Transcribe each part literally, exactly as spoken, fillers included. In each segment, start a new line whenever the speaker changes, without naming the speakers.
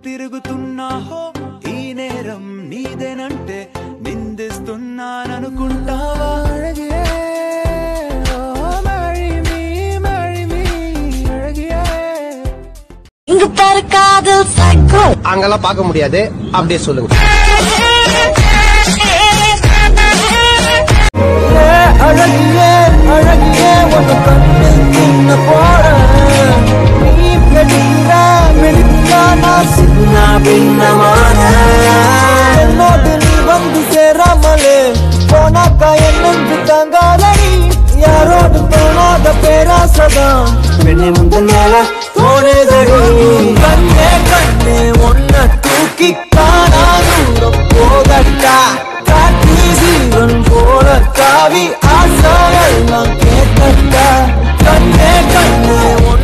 తిరుగుతున్నాహో ఈ నేరం నీదేనంటే నిందిస్తున్నాననుకుంటావా అழகியே marry me marry me அழகியே
இங்க பாரு காதல் சைக்கோ
அங்கலாம் பார்க்க முடியாது அப்படியே சொல்லுங்க
அழகியே அழகியே உன்னை கண்டு நின்ன போறேன் நீ பெடிக்கிற மெடிக்கா நான் சின்ன பின்னமான என்னோடு நீ வந்து சேராமலே போனாக்கா என்னென்று தாங்காதடி யாரோடு போனாத பேராசதான் பெண்ணை முந்த மேல தோணுதடி கண்ணே கண்ணே ஒன்ன தூக்கி காணா தூரம் போகட்டா காட்டி ஜீவன் போல காவி ஆசையெல்லாம் கேட்டா கண்ணே கண்ணே ஒன்ன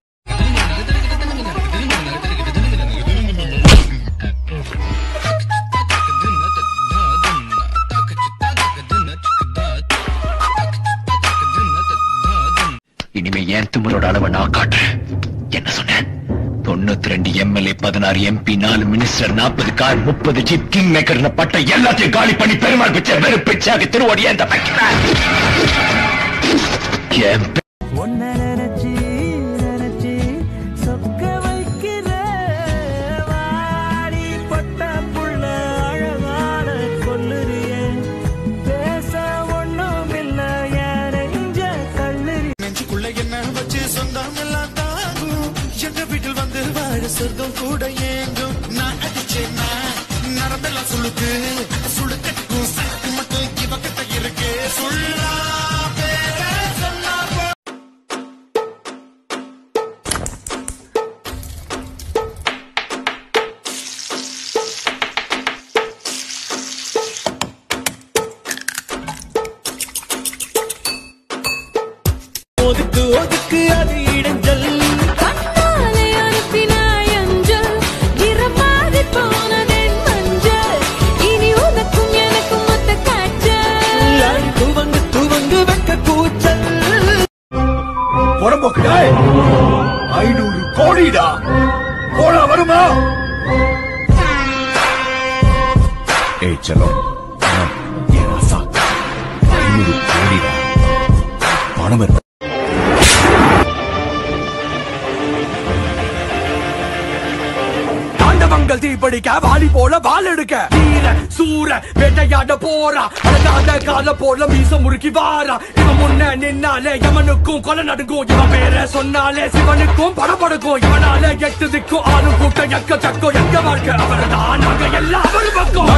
இனிமே ஏன் துமரோட அளவை நான் காட்டுறேன் என்ன சொன்னேன் தொண்ணூத்தி ரெண்டு எம்எல்ஏ பதினாறு எம்பி நாலு மினிஸ்டர் நாற்பது கார் முப்பது ஜீப் கிங் மேக்கர் பட்ட எல்லாத்தையும் காலி பண்ணி பெருமாள் பிச்சை வெறும் பிச்சாக திருவடி எந்த
ஒன்ன நினைச்சு நினைச்சு சொக்க வைக்கிற வாடி பட்ட புள்ள அழகான கொல்லுறிய பேச ஒண்ணும் இல்ல நெஞ்ச கல்லுறி நெஞ்சுக்குள்ள என்ன வச்சு சொந்தம் எல்லாம் தாங்கும் எங்க வீட்டில் வந்து வாழ சொர்க்கம் கூட ஏங்கும் நான் அடிச்சேன்னா நரம்பெல்லாம் சுளுக்கு சுளுக்கட்டும் சக்தி மட்டும் இவக்கிட்ட இருக்கு சொல்லா ஒதுக்கு ஒதுக்கு அது இடைஞ்சல்
கண்ணாலே அனுப்பினாய் அஞ்சல் இரமாதி போனதென் மஞ்சள் இனி உனக்கும் எனக்கும் மொத்த காய்ச்சல்
துவங்கு துவங்கு வெக்க கூச்சல்
புறம்போக்குடா ஐநூறு கோடிடா போனா வருமா ஏய் சலோ ஐநூறு கோடிடா பணம் வரும் தாண்டவங்கள் தீப்படிக்க வாலி போல வால் எடுக்க வீர சூர வேட்டையாட போறா அழகாத கால போல மீச முறுக்கி வாரா இவன் முன்ன நின்னாலே யமனுக்கும் கொலை நடுங்கும் இவன் பேர சொன்னாலே சிவனுக்கும் படபடுக்கும் இவனால எட்டு திக்கும் ஆளும் கூட்டம் எக்க சக்கம் எங்க வாழ்க்கை அவர்தான் நாங்க எல்லாம் அவர் பக்கம்